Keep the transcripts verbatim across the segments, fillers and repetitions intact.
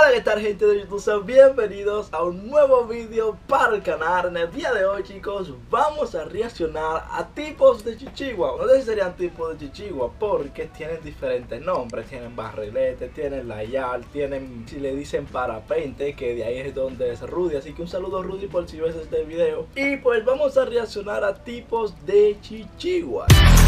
Hola, ¿qué tal, gente de YouTube? Sean bienvenidos a un nuevo vídeo para el canal. En el día de hoy, chicos, vamos a reaccionar a tipos de chichigua. No sé si serían tipos de chichigua porque tienen diferentes nombres. Tienen barrilete, tienen layal, tienen, si le dicen parapente, que de ahí es donde es Rudy. Así que un saludo, Rudy, por si ves este video. Y pues vamos a reaccionar a tipos de chichigua.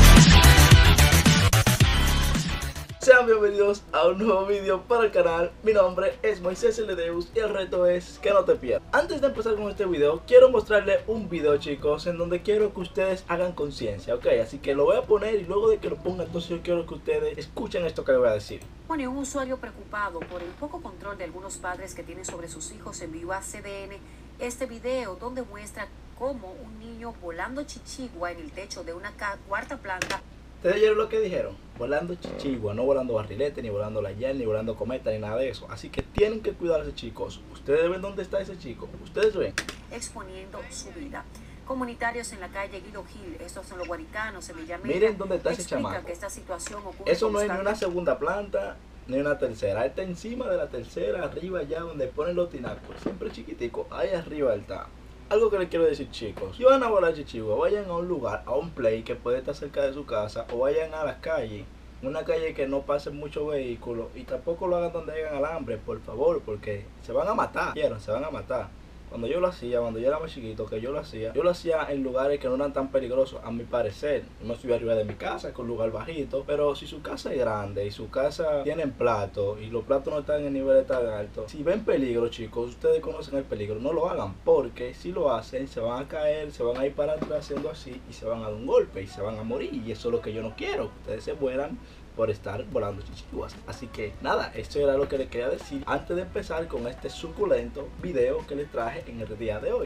Sean bienvenidos a un nuevo vídeo para el canal. Mi nombre es Moisés Ledeus y el reto es que no te pierdas. Antes de empezar con este video, quiero mostrarles un video, chicos, en donde quiero que ustedes hagan conciencia, ¿ok? Así que lo voy a poner y luego de que lo ponga, entonces yo quiero que ustedes escuchen esto que les voy a decir. Bueno, y un usuario preocupado por el poco control de algunos padres que tienen sobre sus hijos envió a C D N este video donde muestra cómo un niño volando chichigua en el techo de una cuarta planta. ¿Ustedes oyeron lo que dijeron? Volando chichigua, no volando barrilete, ni volando layal, ni volando cometa, ni nada de eso. Así que tienen que cuidarse, chicos. ¿Ustedes ven dónde está ese chico? ¿Ustedes ven? Exponiendo su vida. Comunitarios en la calle Guido Gil, estos son los guaricanos, en Villamella. Miren dónde está ese chamaco. Que esta situación ocurre. Eso no es ni una segunda planta, ni una tercera. Él está encima de la tercera, arriba allá donde ponen los tinacos. Siempre chiquitico, ahí arriba él está. Algo que les quiero decir, chicos, si van a volar chichigua, vayan a un lugar, a un play que puede estar cerca de su casa, o vayan a las calles, una calle que no pasen muchos vehículos, y tampoco lo hagan donde hayan alambre, por favor, porque se van a matar, ¿vieron? Se van a matar. Cuando yo lo hacía, cuando yo era más chiquito, que yo lo hacía, yo lo hacía en lugares que no eran tan peligrosos, a mi parecer. No estoy arriba de mi casa, con un lugar bajito, pero si su casa es grande y su casa tiene platos y los platos no están en niveles tan altos, si ven peligro, chicos, ustedes conocen el peligro, no lo hagan, porque si lo hacen, se van a caer, se van a ir para atrás haciendo así y se van a dar un golpe y se van a morir, y eso es lo que yo no quiero, que ustedes se mueran por estar volando chichiguas. Así que nada, esto era lo que les quería decir antes de empezar con este suculento video que les traje en el día de hoy.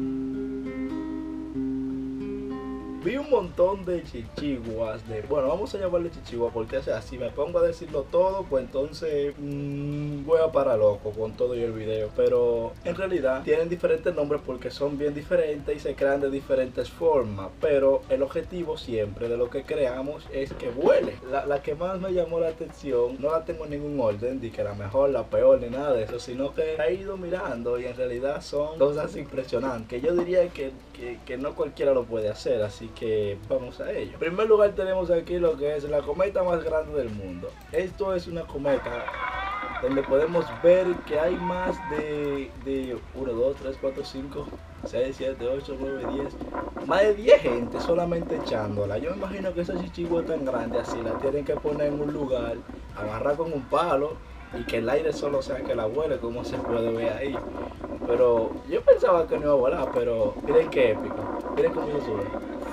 Vi un montón de chichiguas, de, bueno, vamos a llamarle chichigua porque, o sea, si me pongo a decirlo todo, pues entonces mmm, voy a parar loco con todo y el video. Pero en realidad tienen diferentes nombres porque son bien diferentes y se crean de diferentes formas. Pero el objetivo siempre de lo que creamos es que vuele. La, la que más me llamó la atención, no la tengo en ningún orden, ni que la mejor, la peor, ni nada de eso, sino que he ido mirando y en realidad son cosas impresionantes, que yo diría que, que, que no cualquiera lo puede hacer, así que vamos a ello. En primer lugar tenemos aquí lo que es la cometa más grande del mundo. Esto es una cometa donde podemos ver que hay más de, de uno, dos, tres, cuatro, cinco, seis, siete, ocho, nueve, diez, más de diez gente solamente echándola. Yo me imagino que esa chichigua tan grande así la tienen que poner en un lugar, agarrar con un palo y que el aire solo sea que la vuele, como se puede ver ahí. Pero yo pensaba que no iba a volar, pero miren qué épico, miren cómo se sube.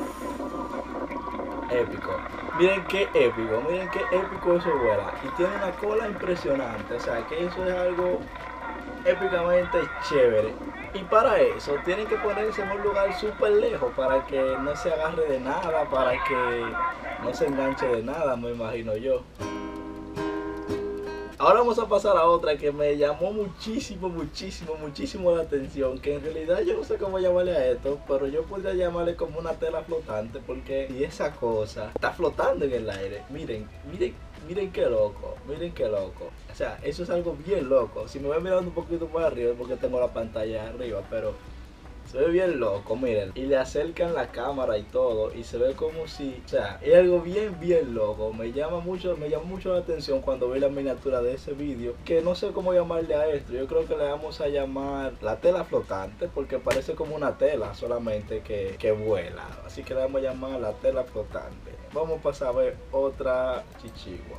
Épico, miren qué épico, miren qué épico eso vuela, y tiene una cola impresionante, o sea que eso es algo épicamente chévere. Y para eso tienen que ponerse en un lugar súper lejos para que no se agarre de nada, para que no se enganche de nada, me imagino yo. Ahora vamos a pasar a otra que me llamó muchísimo, muchísimo, muchísimo la atención, que en realidad yo no sé cómo llamarle a esto, pero yo podría llamarle como una tela flotante, porque si esa cosa está flotando en el aire, miren, miren, miren qué loco, miren qué loco. O sea, eso es algo bien loco. Si me voy mirando un poquito más arriba es porque tengo la pantalla arriba, pero se ve bien loco, miren. Y le acercan la cámara y todo, y se ve como si, o sea, es algo bien, bien loco. Me llama mucho, me llama mucho la atención cuando vi la miniatura de ese vídeo, que no sé cómo llamarle a esto. Yo creo que le vamos a llamar la tela flotante, porque parece como una tela solamente que, que vuela. Así que le vamos a llamar la tela flotante. Vamos a pasar a ver otra chichigua.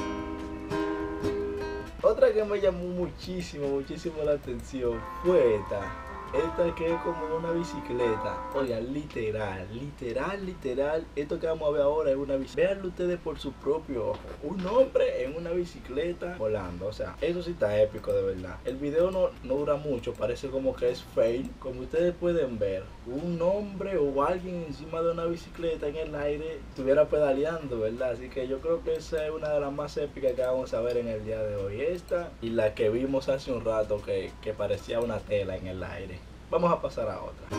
Otra que me llamó muchísimo, muchísimo la atención fue esta. Esta que es como una bicicleta. Oigan, literal, literal, literal. Esto que vamos a ver ahora es una bicicleta. Veanlo ustedes por su propio ojo. Un hombre en una bicicleta volando. O sea, eso sí está épico de verdad. El video no, no dura mucho. Parece como que es fail. Como ustedes pueden ver, un hombre o alguien encima de una bicicleta en el aire estuviera pedaleando, ¿verdad? Así que yo creo que esa es una de las más épicas que vamos a ver en el día de hoy. Esta y la que vimos hace un rato que, que parecía una tela en el aire. Vamos a pasar a otra.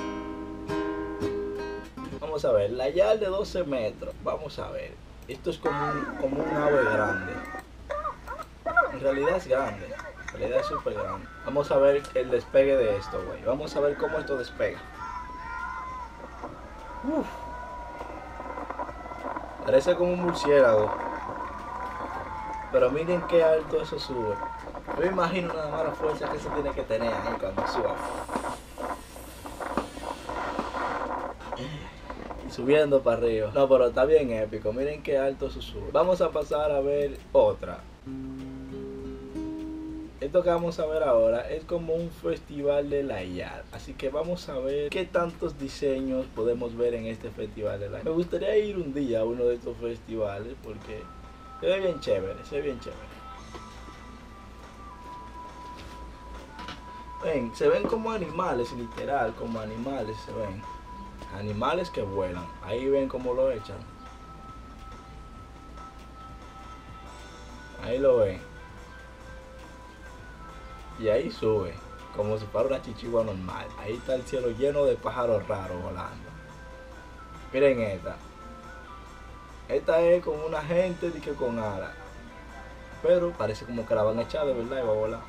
Vamos a ver, la yal de doce metros. Vamos a ver. Esto es como un, como un ave grande. En realidad es grande. La idea es súper grande. Vamos a ver el despegue de esto, güey. Vamos a ver cómo esto despega. Uf. Parece como un murciélago. Pero miren qué alto eso sube. Yo me imagino nada más la fuerza que se tiene que tener ahí cuando suba. Y subiendo para arriba. No, pero está bien épico. Miren qué alto eso sube. Vamos a pasar a ver otra. Esto que vamos a ver ahora es como un festival de la I A R. Así que vamos a ver qué tantos diseños podemos ver en este festival de la I A R. Me gustaría ir un día a uno de estos festivales porque se ve bien chévere, se ve bien chévere. Ven, se ven como animales, literal, como animales se ven. Animales que vuelan. Ahí ven cómo lo echan. Ahí lo ven. Y ahí sube, como si fuera una chichigua normal. Ahí está el cielo lleno de pájaros raros volando. Miren esta. Esta es como una gente de que con alas. Pero parece como que la van a echar de verdad y va a volar.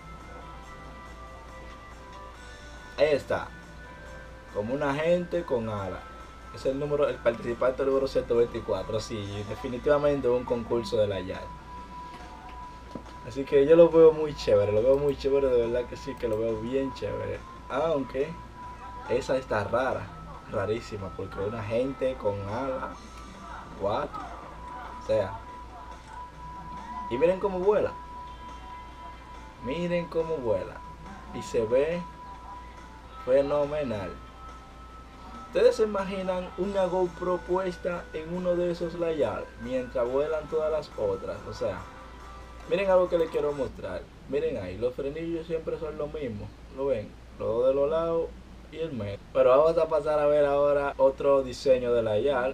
Ahí está. Como una gente con alas. Es el número, el participante número ciento veinticuatro. Sí, definitivamente un concurso de la I A R. Así que yo lo veo muy chévere, lo veo muy chévere, de verdad que sí, que lo veo bien chévere. Aunque esa está rara, rarísima, porque una gente con alas, what? O sea, y miren cómo vuela, miren cómo vuela, y se ve fenomenal. Ustedes se imaginan una GoPro puesta en uno de esos layar mientras vuelan todas las otras, o sea. Miren algo que les quiero mostrar. Miren ahí, los frenillos siempre son los mismos. ¿Lo ven? Los dos de los lados y el medio. Pero vamos a pasar a ver ahora otro diseño de la I A R.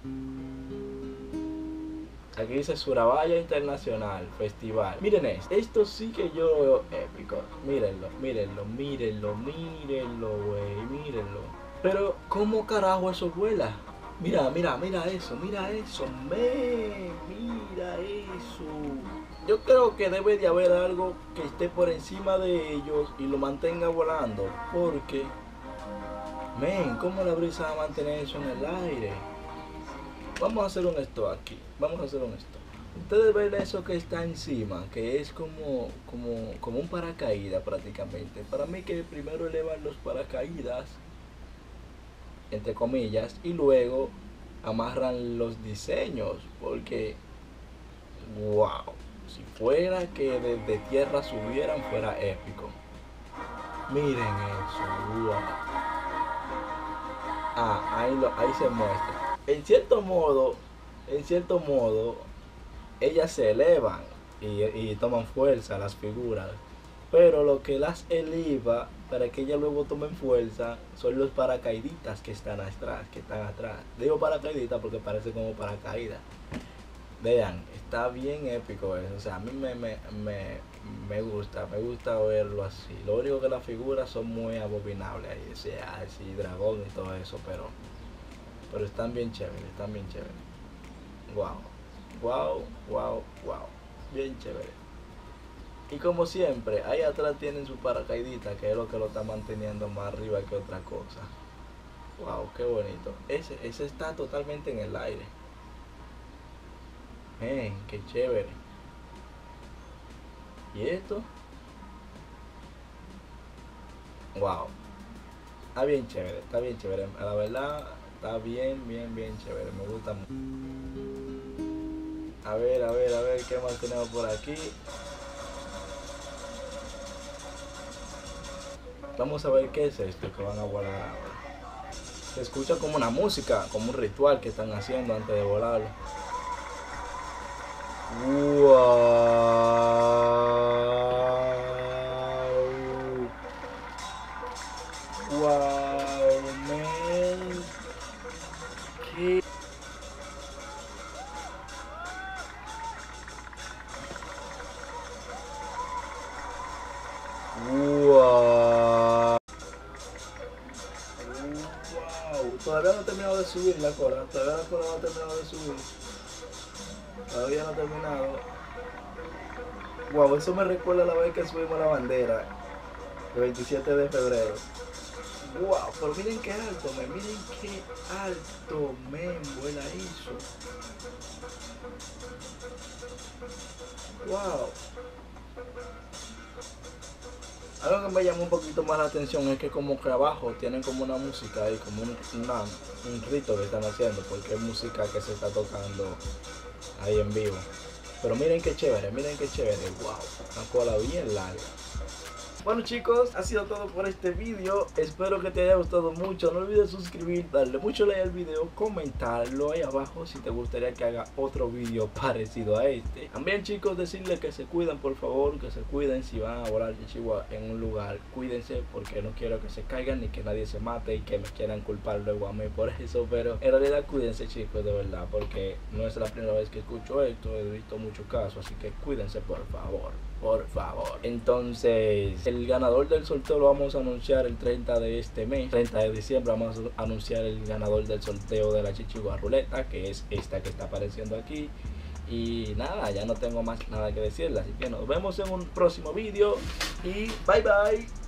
Aquí dice Surabaya Internacional Festival. Miren esto. Esto sí que yo lo veo épico. Mírenlo, mírenlo, mírenlo, mírenlo, güey. Mírenlo. Pero, ¿cómo carajo eso vuela? Mira, mira, mira eso, mira eso. Me, mira eso. Yo creo que debe de haber algo que esté por encima de ellos y lo mantenga volando. Porque, men, ¿cómo la brisa va a mantener eso en el aire? Vamos a hacer un esto aquí. Vamos a hacer un esto. Ustedes ven eso que está encima, que es como, como, como un paracaídas prácticamente. Para mí que primero elevan los paracaídas, entre comillas, y luego amarran los diseños. Porque, wow. Si fuera que desde tierra subieran, fuera épico. Miren eso, wow. Ah, ahí, lo, ahí se muestra. En cierto modo, en cierto modo, ellas se elevan y, y toman fuerza las figuras. Pero lo que las eleva para que ellas luego tomen fuerza son los paracaidistas que están atrás, que están atrás. Digo paracaidistas porque parece como paracaídas. Vean, está bien épico eso, o sea, a mí me, me, me, me gusta, me gusta verlo así. Lo único que las figuras son muy abominables, ahí, o sea, así, dragón y todo eso, pero pero están bien chéveres, están bien chéveres. Wow, wow, wow, wow, bien chévere. Y como siempre, ahí atrás tienen su paracaidita, que es lo que lo está manteniendo más arriba que otra cosa. Wow, qué bonito. Ese, ese está totalmente en el aire. ¡Eh, qué chévere! ¿Y esto? ¡Wow! Está bien chévere, está bien chévere. La verdad, está bien, bien, bien chévere. Me gusta mucho. A ver, a ver, a ver, ¿qué más tenemos por aquí? Vamos a ver qué es esto que van a volar ahora. Se escucha como una música, como un ritual que están haciendo antes de volarlo. Wow. Wow, man. ¿Qué? Wow. Wow. Todavía no he terminado de subir la cola. Todavía la cola no ha terminado de subir. Todavía no ha terminado. Wow, eso me recuerda a la vez que subimos la bandera, el veintisiete de febrero. Wow, pero miren qué alto, men, miren qué alto, men, buena hizo. Wow. Algo que me llamó un poquito más la atención es que como que abajo tienen como una música ahí, como un, una, un rito que están haciendo, porque es música que se está tocando ahí en vivo. Pero miren qué chévere, miren qué chévere, wow, una cola bien larga. Bueno chicos, ha sido todo por este vídeo, espero que te haya gustado mucho, no olvides suscribir, darle mucho like al video, comentarlo ahí abajo si te gustaría que haga otro vídeo parecido a este. También chicos, decirles que se cuiden por favor, que se cuiden si van a volar chichigua en un lugar, cuídense porque no quiero que se caigan ni que nadie se mate y que me quieran culpar luego a mí por eso, pero en realidad cuídense chicos de verdad, porque no es la primera vez que escucho esto, he visto muchos casos, así que cuídense por favor. Por favor. Entonces, el ganador del sorteo lo vamos a anunciar el treinta de este mes. treinta de diciembre vamos a anunciar el ganador del sorteo de la chichigua ruleta, que es esta que está apareciendo aquí. Y nada, ya no tengo más nada que decirle. Así que nos vemos en un próximo vídeo. Y bye bye.